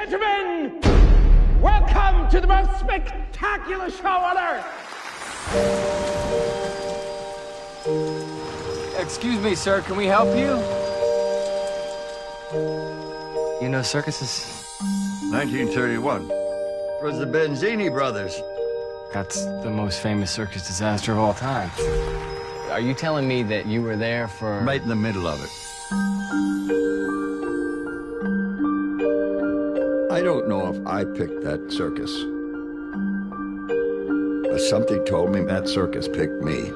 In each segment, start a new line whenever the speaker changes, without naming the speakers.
gentlemen, welcome to the most spectacular show on earth.
Excuse me, sir, can we help you? You know circuses?
1931. It was the Benzini brothers.
That's the most famous circus disaster of all time. Are you telling me that you were there for...
Right in the middle of it. I don't know if I picked that circus. But something told me that circus picked me.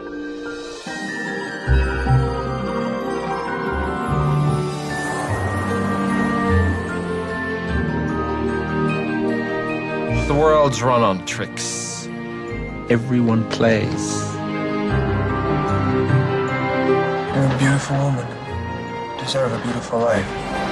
The world's run on tricks. Everyone plays.
You're a beautiful woman. Deserve a beautiful life.